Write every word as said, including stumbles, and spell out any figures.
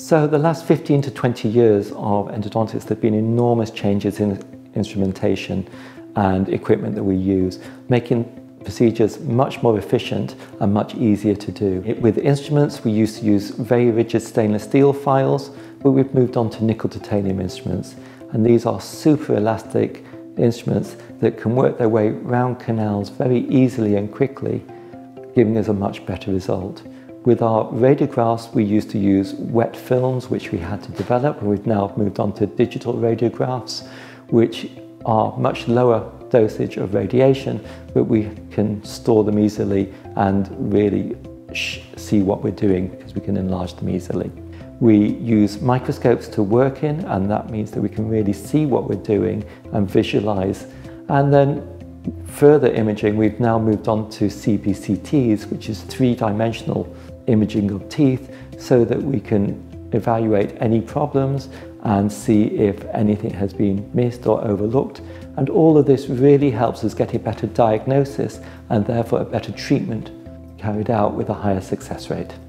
So the last fifteen to twenty years of endodontics, there have been enormous changes in instrumentation and equipment that we use, making procedures much more efficient and much easier to do. With instruments, we used to use very rigid stainless steel files, but we've moved on to nickel titanium instruments. And these are super elastic instruments that can work their way around canals very easily and quickly, giving us a much better result. With our radiographs, we used to use wet films, which we had to develop, and we've now moved on to digital radiographs, which are much lower dosage of radiation, but we can store them easily and really see what we're doing because we can enlarge them easily. We use microscopes to work in, and that means that we can really see what we're doing and visualize. And then further imaging, we've now moved on to C B C Ts, which is three-dimensional imaging of teeth, so that we can evaluate any problems and see if anything has been missed or overlooked. And all of this really helps us get a better diagnosis and therefore a better treatment carried out with a higher success rate.